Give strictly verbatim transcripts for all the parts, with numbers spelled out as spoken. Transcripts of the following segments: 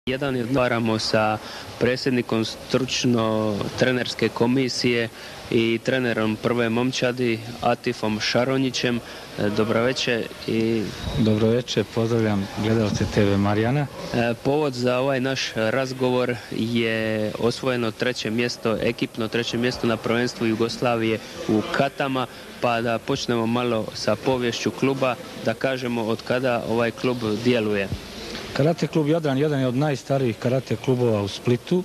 Jedan odgovaramo sa predsjednikom stručno-trenerske komisije i trenerom prve momčadi Atifom Šaronjićem. Dobro večer i... Dobro večer, pozdravljam gledalce te ve Marijana. Povod za ovaj naš razgovor je osvojeno treće mjesto, ekipno treće mjesto na prvenstvu Jugoslavije u Katama, pa da počnemo malo sa poviješću kluba, da kažemo od kada ovaj klub djeluje. Karate klub Jadran jedan je od najstarijih karate klubova u Splitu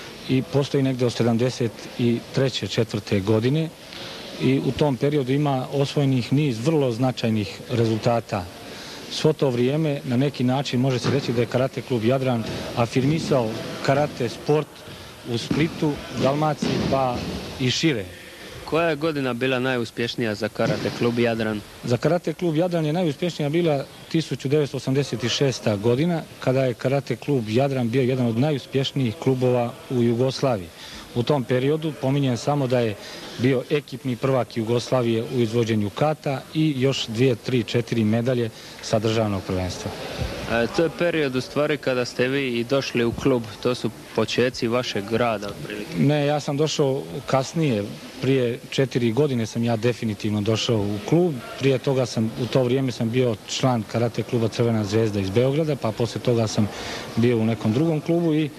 i postoji negdje od sedamdeset treće četvrte godine i u tom periodu ima osvojenih niz vrlo značajnih rezultata. Svo to vrijeme na neki način može se reći da je karate klub Jadran afirmisao karate sport u Splitu, Dalmaciji pa i šire. Koja je godina bila najuspješnija za karate klub Jadran? Za karate klub Jadran je najuspješnija bila tisuću devetsto osamdeset šesta godina, kada je karate klub Jadran bio jedan od najuspješnijih klubova u Jugoslaviji. U tom periodu pominjem samo da je bio ekipni prvak Jugoslavije u izvođenju kata i još dvije, tri, četiri medalje sa državnog prvenstva. E, to je period u stvari kada ste vi i došli u klub, to su počeci vašeg grada otprilike. Ne, ja sam došao kasnije, prije četiri godine sam ja definitivno došao u klub. Prije toga sam, u to vrijeme sam bio član karate kluba Crvena zvezda iz Beograda, pa poslije toga sam bio u nekom drugom klubu i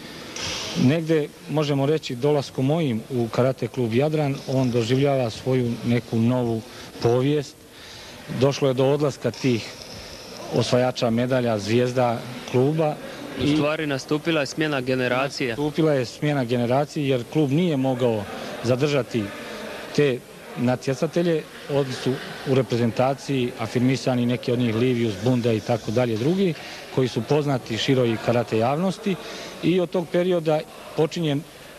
negdje možemo reći dolaskom mojim u karate klub Jadran on doživljava svoju neku novu povijest. Došlo je do odlaska tih osvajača medalja, zvijezda kluba. U stvari nastupila je smjena generacije. Nastupila je smjena generacije jer klub nije mogao zadržati te natjecatelje. Oni su u reprezentaciji afirmisani neki od njih Livius, Bunda i tako dalje drugi koji su poznati široj karate javnosti i od tog perioda počinje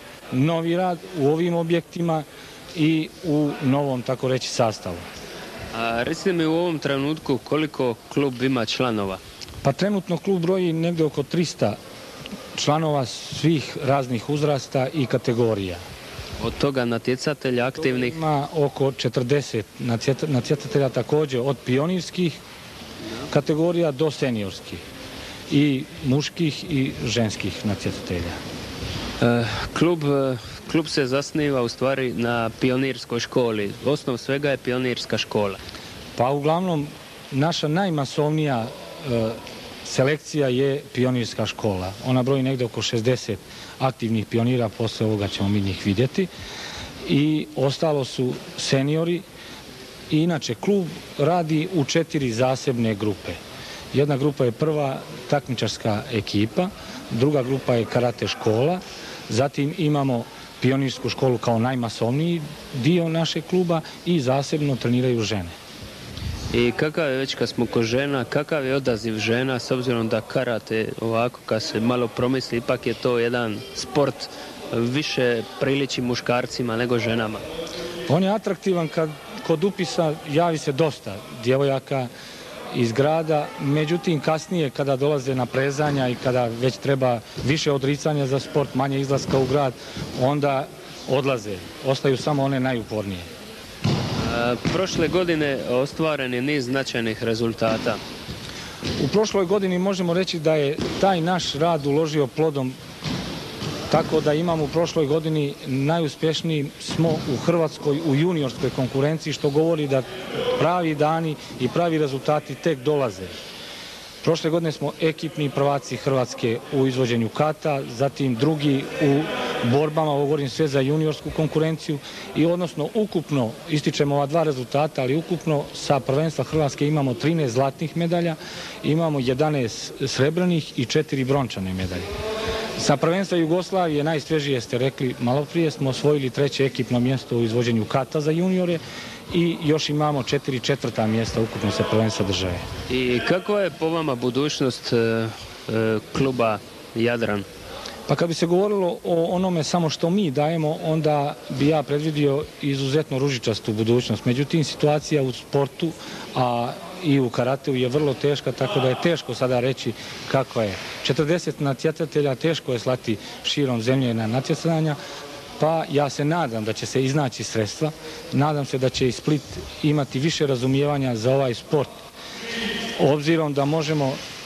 novi rad u ovim objektima i u novom, tako reći, sastavu. A recite mi u ovom trenutku koliko klub ima članova? Pa trenutno klub broji negdje oko trista članova svih raznih uzrasta i kategorija. Od toga natjecatelja aktivnih? Ima oko četrdeset natjecatelja također od pionirskih kategorija do seniorskih. I muških i ženskih natjecatelja. E, klub, klub se zasniva u stvari na pionirskoj školi. Osnov svega je pionirska škola. Pa uglavnom naša najmasovnija e, selekcija je pionirska škola. Ona broji negdje oko šezdeset aktivnih pionira, poslije ovoga ćemo mi njih vidjeti. I ostalo su seniori. I inače klub radi u četiri zasebne grupe. Jedna grupa je prva takmičarska ekipa, druga grupa je karate škola, zatim imamo pionirsku školu kao najmasovniji dio našeg kluba i zasebno treniraju žene. I kakav je, već kad smo kod žena, kakav je odaziv žena s obzirom da karate ovako kad se malo promisli, ipak je to jedan sport više priliči muškarcima nego ženama? On je atraktivan kad kod upisa javi se dosta djevojaka iz grada, međutim kasnije kada dolaze na prezanja i kada već treba više odricanja za sport, manje izlaska u grad, onda odlaze. Ostaju samo one najupornije. E, prošle godine ostvaren je niz značajnih rezultata. U prošloj godini možemo reći da je taj naš rad uložio plodom, tako da imamo u prošloj godini najuspješniji smo u Hrvatskoj u juniorskoj konkurenciji, što govori da pravi dani i pravi rezultati tek dolaze. Prošle godine smo ekipni prvaci Hrvatske u izvođenju kata, zatim drugi u borbama, ovo govorim sve za juniorsku konkurenciju, i odnosno ukupno, ističemo ova dva rezultata, ali ukupno sa prvenstva Hrvatske imamo trinaest zlatnih medalja, imamo jedanaest srebrnih i četiri brončane medalje. Sa prvenstva Jugoslavije, najsvježije ste rekli malo prije, smo osvojili treće ekipno mjesto u izvođenju kata za juniore i još imamo četiri četvrta mjesta ukupno sa prvenstva države. I kakva je po vama budućnost e, e, kluba Jadran? Pa kad bi se govorilo o onome samo što mi dajemo, onda bi ja predvidio izuzetno ružičastu budućnost. Međutim, situacija u sportu, a i u karateu je vrlo teška, tako da je teško sada reći kakva je. četrdeset natjecatelja teško je slati širom zemlje na natjecanja, pa ja se nadam da će se iznaći sredstva, nadam se da će i Split imati više razumijevanja za ovaj sport, obzirom da možemo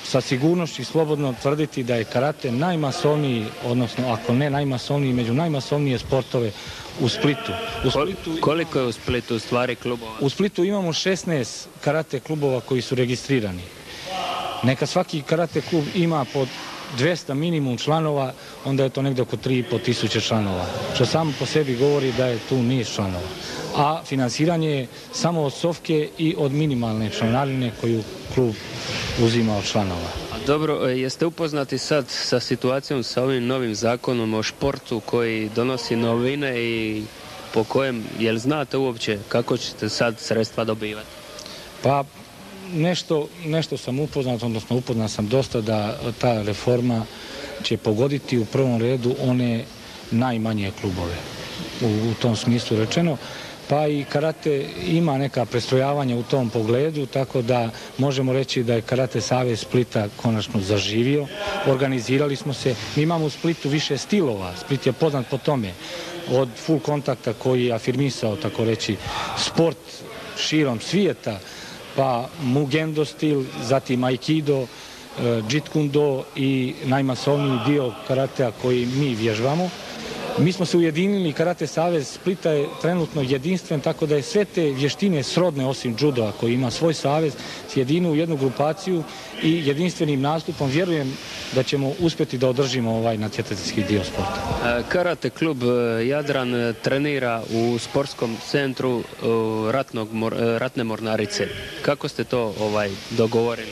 sa sigurnošću i slobodno tvrditi da je karate najmasovniji, odnosno ako ne najmasovniji, među najmasovnije sportove u Splitu. U Splitu Koliko je u Splitu u stvari klubova? U Splitu imamo šesnaest karate klubova koji su registrirani. Neka svaki karate klub ima po dvesta minimum članova, onda je to negdje oko tri i pol tisuće članova, što samo po sebi govori da je tu niz članova. A finansiranje je samo od sofke i od minimalne članarine koju klub uzima od članova. Dobro, jeste upoznati sad sa situacijom sa ovim novim zakonom o športu koji donosi novine i po kojem, jel znate uopće kako ćete sad sredstva dobivati? Pa nešto, nešto sam upoznat, odnosno upoznat sam dosta da ta reforma će pogoditi u prvom redu one najmanje klubove. U, u tom smislu rečeno. Pa i karate ima neka prestrojavanja u tom pogledu, tako da možemo reći da je Karate Savez Splita konačno zaživio. Organizirali smo se. Mi imamo u Splitu više stilova. Split je poznat po tome. Od full kontakta koji je afirmisao, tako reći, sport širom svijeta, pa Mugendo stil, zatim Aikido, Jeet Kune Do i najmasovniji dio karatea koji mi vježbamo. Mi smo se ujedinili, Karate Savez Splita je trenutno jedinstven, tako da je sve te vještine srodne osim judoa koji ima svoj savez sjedinu u jednu grupaciju i jedinstvenim nastupom vjerujem da ćemo uspjeti da održimo ovaj natjecateljski dio sporta. Karate klub Jadran trenira u sportskom centru ratnog, ratne mornarice. Kako ste to ovaj dogovorili?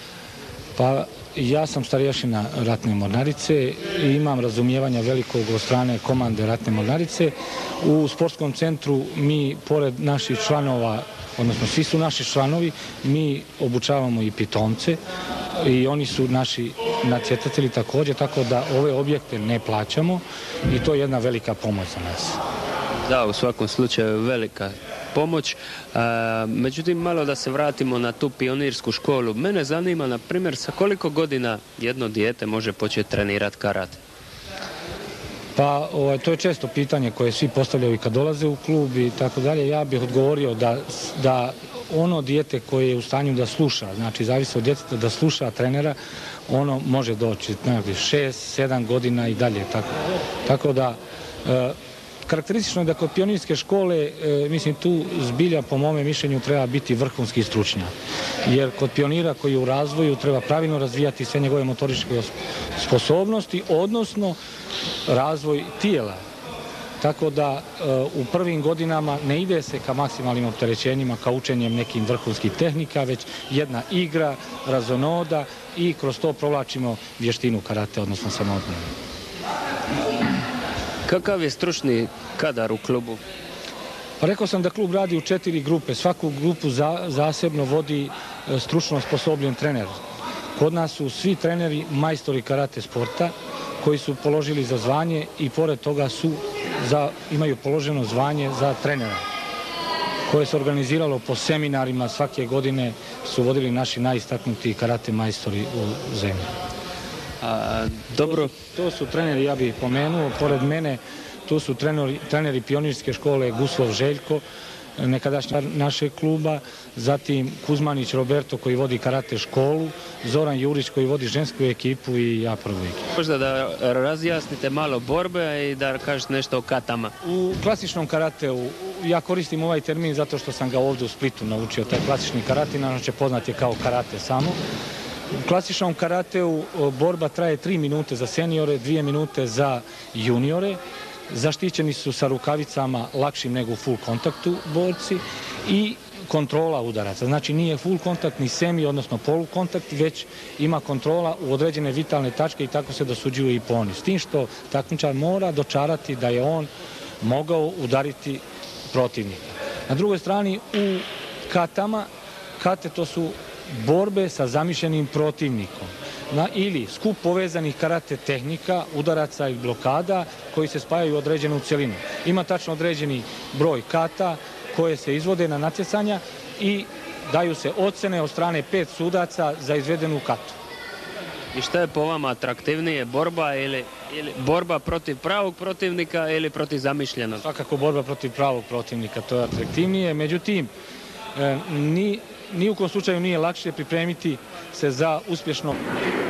Pa ja sam starješina ratne mornarice i imam razumijevanja velikog od strane komande ratne mornarice. U sportskom centru mi, pored naših članova, odnosno svi su naši članovi, mi obučavamo i pitomce i oni su naši natjecatelji također, tako da ove objekte ne plaćamo i to je jedna velika pomoć za nas. Da, u svakom slučaju velika pomoć. A, međutim, malo da se vratimo na tu pionirsku školu. Mene zanima, na primjer, sa koliko godina jedno dijete može početi trenirati karate? Pa ovaj, to je često pitanje koje svi postavljaju i kad dolaze u klub i tako dalje. Ja bih odgovorio da, da ono dijete koje je u stanju da sluša, znači zavisi od djeteta da sluša trenera, ono može doći nekakvi šest, sedam godina i dalje. Tako, tako da e, karakteristično je da kod pionirske škole, e, mislim tu zbilja po mome mišljenju treba biti vrhunski stručnjak. Jer kod pionira koji je u razvoju treba pravilno razvijati sve njegove motoričke sposobnosti, odnosno razvoj tijela. Tako da e, u prvim godinama ne ide se ka maksimalnim opterećenjima, ka učenjem nekim vrhunskih tehnika, već jedna igra, razonoda i kroz to provlačimo vještinu karate, odnosno samoodbranu. Kakav je stručni kadar u klubu? Pa rekao sam da klub radi u četiri grupe. Svaku grupu za, zasebno vodi e, stručno osposobljen trener. Kod nas su svi treneri majstori karate sporta koji su položili za zvanje i pored toga su za, imaju položeno zvanje za trenera koje se organiziralo po seminarima. Svake godine su vodili naši najistaknuti karate majstori u zemlji. A, dobro. To su, to su treneri, ja bih pomenuo, pored mene tu su treneri, treneri pionirske škole Guslov Željko, nekadašnji našeg kluba, zatim Kuzmanić Roberto koji vodi karate školu, Zoran Jurić koji vodi žensku ekipu i ja prvu ekipu. Možda da razjasnite malo borbe i da kažete nešto o katama. U klasičnom karateu, ja koristim ovaj termin zato što sam ga ovdje u Splitu naučio, taj klasični karate, inače poznat je kao karate samo. U klasičnom karateu borba traje tri minute za seniore, dvije minute za juniore. Zaštićeni su sa rukavicama lakšim nego u full kontaktu borci i kontrola udaraca. Znači nije full kontakt ni semi, odnosno polu kontakt, već ima kontrola u određene vitalne tačke i tako se dosuđuju i poni. S tim što takmičar mora dočarati da je on mogao udariti protivnika. Na drugoj strani u katama, kate to su borbe sa zamišljenim protivnikom. Na, ili skup povezanih karate tehnika, udaraca i blokada koji se spajaju u određenu cjelinu. Ima tačno određeni broj kata koje se izvode na natjecanja i daju se ocjene od strane pet sudaca za izvedenu katu. I što je po vama atraktivnije, borba ili, ili borba protiv pravog protivnika ili protiv zamišljenog? Svakako borba protiv pravog protivnika, to je atraktivnije. Međutim, e, ni ni u kom slučaju nije lakše pripremiti se za uspješno